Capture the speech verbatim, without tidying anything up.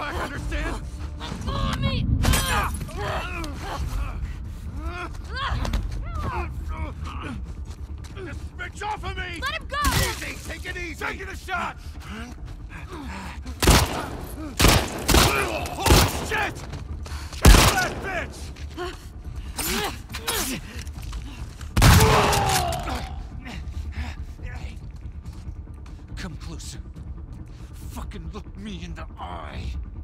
back, understand? Let go of me! Just switch off of me! Let him go! Easy, take it easy! Taking a shot! Holy shit! Kill that bitch! Come closer. Fucking look me in the eye.